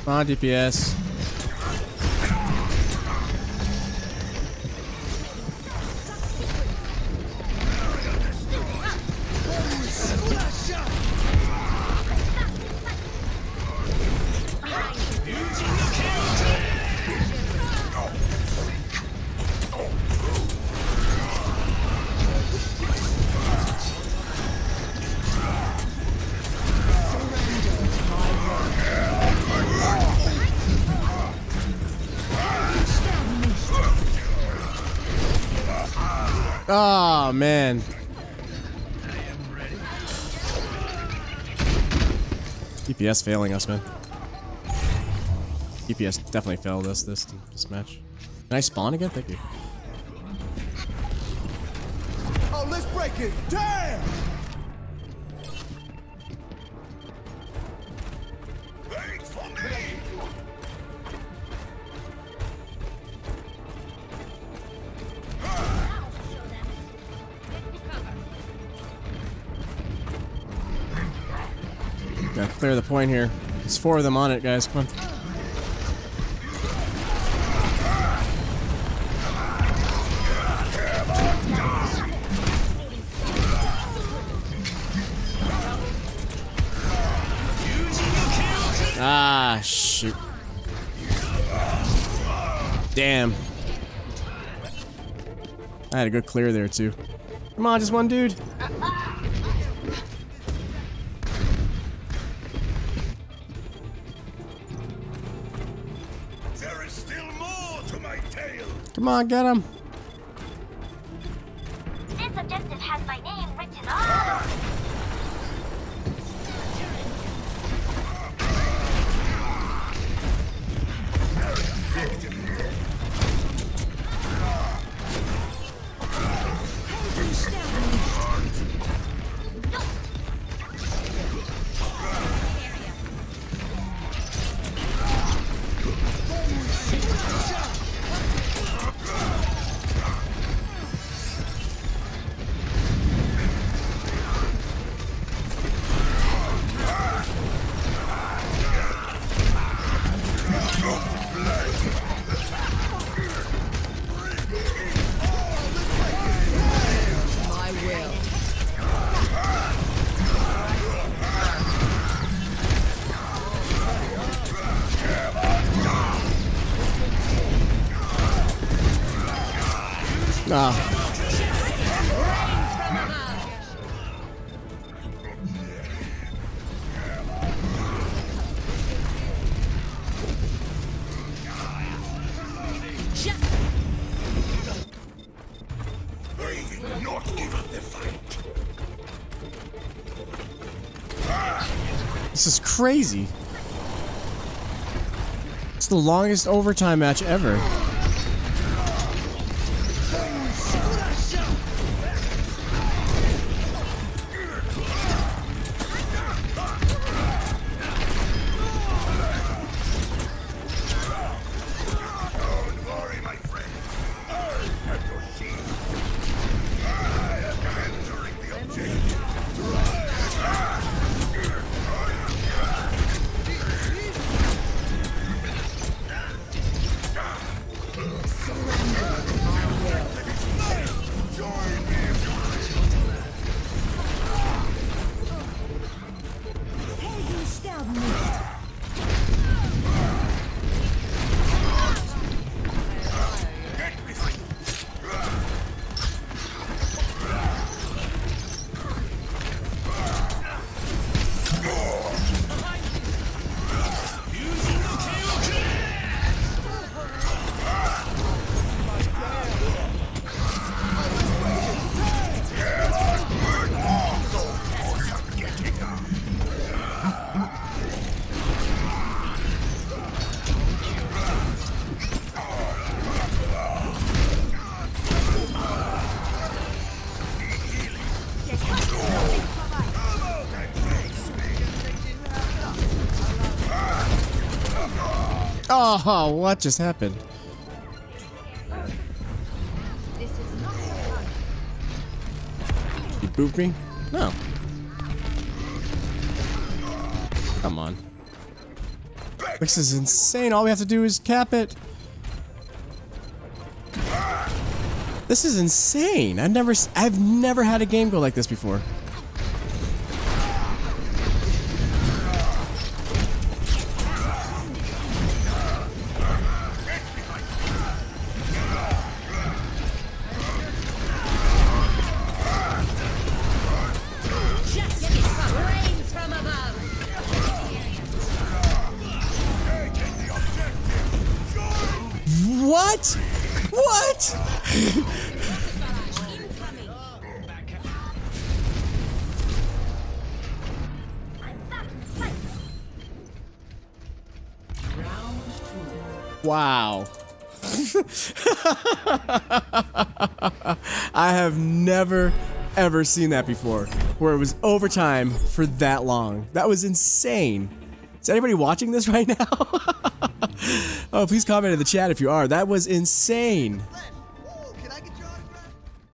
Come on, DPS. Oh man. DPS failing us, man. DPS definitely failed us this match. Can I spawn again? Thank you. Oh, let's break it. Damn! Wait for me. Gotta clear the point here. There's 4 of them on it, guys. Come on. Ah, shoot. Damn. I had a good clear there, too. Come on, just one dude. There is still more to my tale. Come on, get him. This objective has my name written all over it. Ah. Not give up the fight. This is crazy. It's the longest overtime match ever. Oh, what just happened? You booped me? No. Come on. This is insane. All we have to do is cap it. This is insane. I've never had a game go like this before. What? What? Wow. I have never ever seen that before, where it was overtime for that long. That was insane. Is anybody watching this right now? Oh, please comment in the chat if you are. That was insane.